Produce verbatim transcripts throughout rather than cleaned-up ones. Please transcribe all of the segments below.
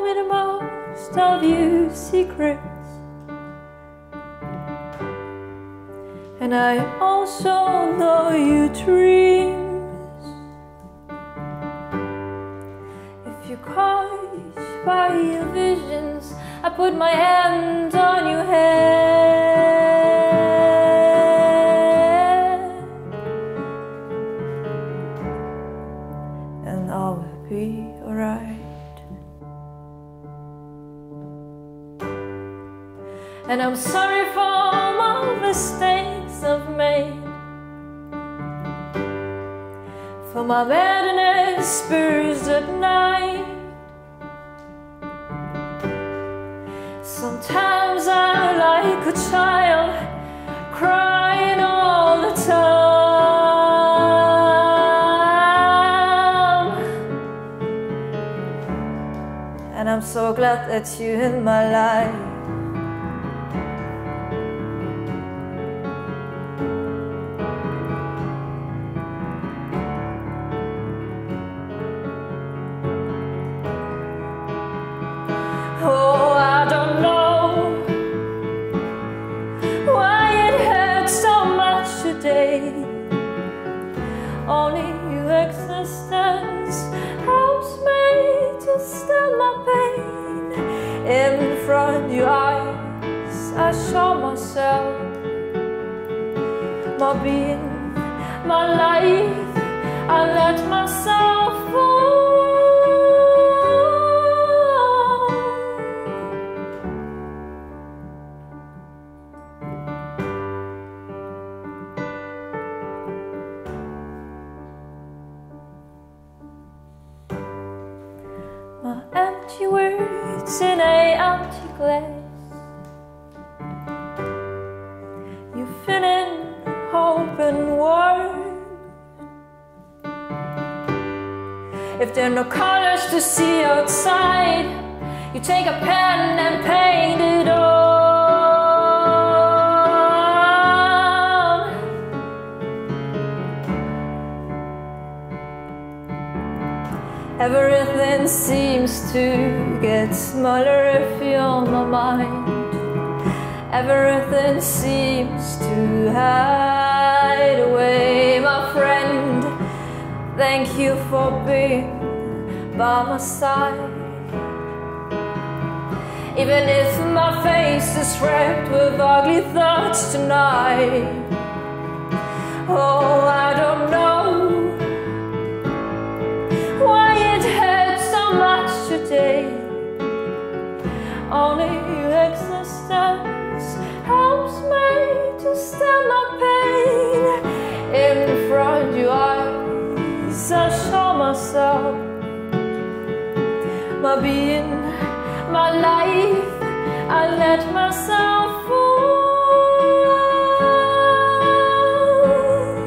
me the most of your secrets, and I also know your dreams. If you're caught by your visions, I put my hand on your head, and all will be alright. And I'm sorry for all my mistakes I've made, for my madness bruised at night. Sometimes I'm like a child, crying all the time. And I'm so glad that you're in my life. Oh, I don't know why it hurts so much today. Only your existence helps me to still my pain. In front of your eyes I show myself, my being, my life. I let myself fall. My empty words in a empty glass, you fill in open words. If there are no colors to see outside, you take a pen and paint it on. Everything seems to get smaller if you're on my mind. Everything seems to hide away, my friend. Thank you for being by my side. Even if my face is wrapped with ugly thoughts tonight. Oh, I don't know why it hurts so much today. Only your existence helps me to stand my pain. In front of your eyes I show myself, my being, my life. I let myself fall.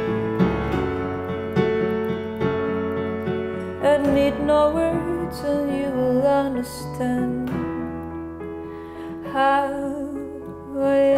I need no words and you will understand how I